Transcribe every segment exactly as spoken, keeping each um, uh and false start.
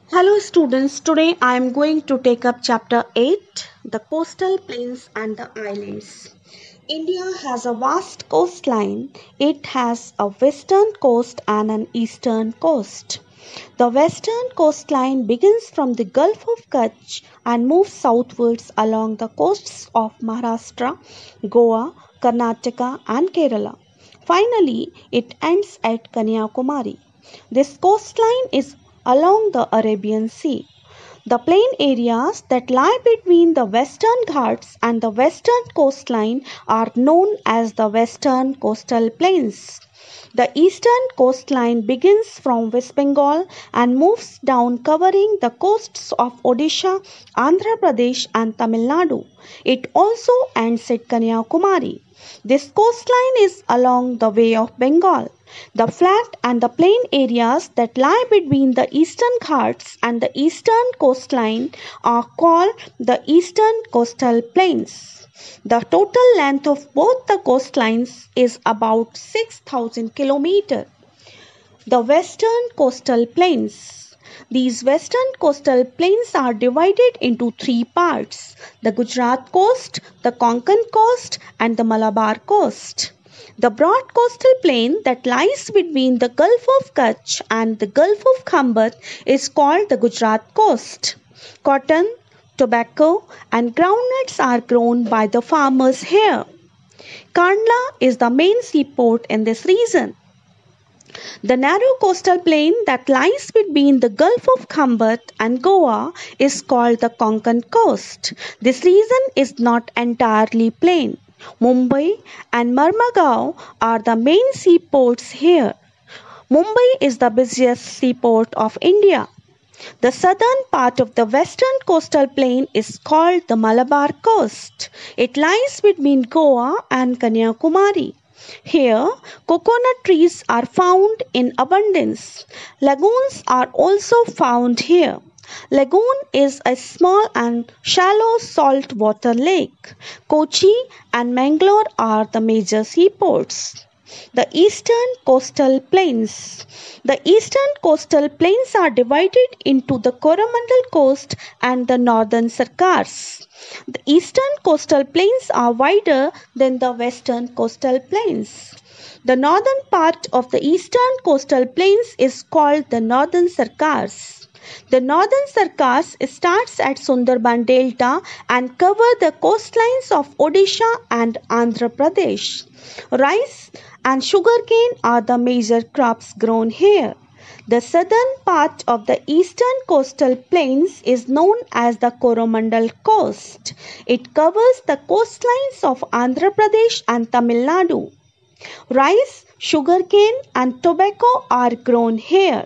Hello students, today I am going to take up chapter eight, the coastal plains and the islands. India has a vast coastline. It has a western coast and an eastern coast. The western coastline begins from the Gulf of Kutch and moves southwards along the coasts of Maharashtra, Goa, Karnataka and Kerala. Finally, it ends at Kanyakumari. This coastline is along the Arabian Sea. The plain areas that lie between the Western Ghats and the western coastline are known as the Western Coastal Plains. The eastern coastline begins from West Bengal and moves down covering the coasts of Odisha, Andhra Pradesh and Tamil Nadu. It also ends at Kanyakumari. This coastline is along the Bay of Bengal. The flat and the plain areas that lie between the Eastern Ghats and the eastern coastline are called the Eastern Coastal Plains. The total length of both the coastlines is about six thousand kilometers. The Western Coastal Plains. These western coastal plains are divided into three parts: the Gujarat coast, the Konkan coast and the Malabar coast. The broad coastal plain that lies between the Gulf of Kutch and the Gulf of Khambat is called the Gujarat coast. Cotton, tobacco and groundnuts are grown by the farmers here. Kandla is the main seaport in this region. The narrow coastal plain that lies between the Gulf of Khambat and Goa is called the Konkan coast. This region is not entirely plain. Mumbai and Marmagao are the main seaports here. Mumbai is the busiest seaport of India. The southern part of the western coastal plain is called the Malabar coast. It lies between Goa and Kanyakumari. Here, coconut trees are found in abundance. Lagoons are also found here. Lagoon is a small and shallow saltwater lake. Kochi and Mangalore are the major seaports. The eastern coastal plains. The eastern coastal plains are divided into the Coromandel coast and the northern Sarkars. The eastern coastal plains are wider than the western coastal plains. The northern part of the eastern coastal plains is called the northern Sarkars. The northern Sarkars starts at Sundarban Delta and cover the coastlines of Odisha and Andhra Pradesh. Rice and sugarcane are the major crops grown here. The southern part of the eastern coastal plains is known as the Coromandel coast. It covers the coastlines of Andhra Pradesh and Tamil Nadu. Rice, sugarcane and tobacco are grown here.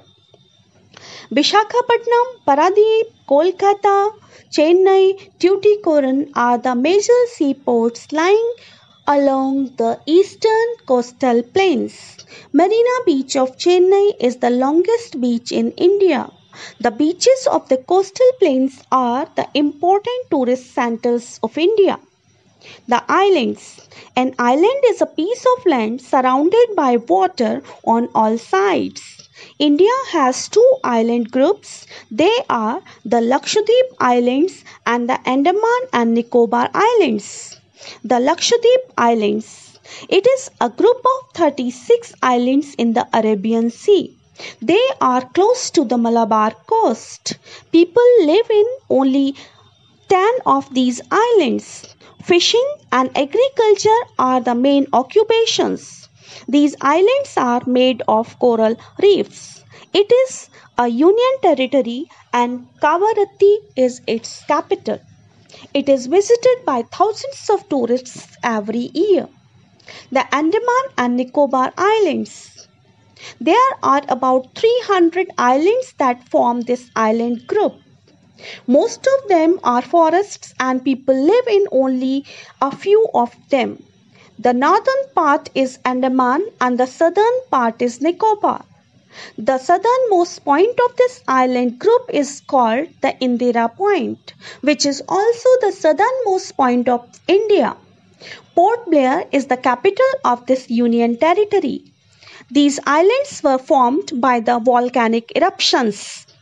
Visakhapatnam, Paradip, Kolkata, Chennai, Tuticorin are the major seaports lying along the eastern coastal plains. Marina Beach of Chennai is the longest beach in India. The beaches of the coastal plains are the important tourist centers of India. The islands. An island is a piece of land surrounded by water on all sides. India has two island groups. They are the Lakshadweep Islands and the Andaman and Nicobar Islands. The Lakshadweep Islands. It is a group of thirty-six islands in the Arabian Sea. They are close to the Malabar coast. People live in only ten of these islands. Fishing and agriculture are the main occupations. These islands are made of coral reefs. It is a union territory and Kavaratti is its capital. It is visited by thousands of tourists every year. The Andaman and Nicobar Islands. There are about three hundred islands that form this island group. Most of them are forests and people live in only a few of them. The northern part is Andaman and the southern part is Nicobar. The southernmost point of this island group is called the Indira Point, which is also the southernmost point of India. Port Blair is the capital of this union territory. These islands were formed by the volcanic eruptions.